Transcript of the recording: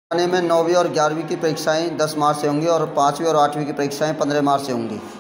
आने में 9वीं और 11वीं की परीक्षाएं 10 मार्च से होंगी और 5वीं और 8वीं की परीक्षाएं 15 मार्च से होंगी।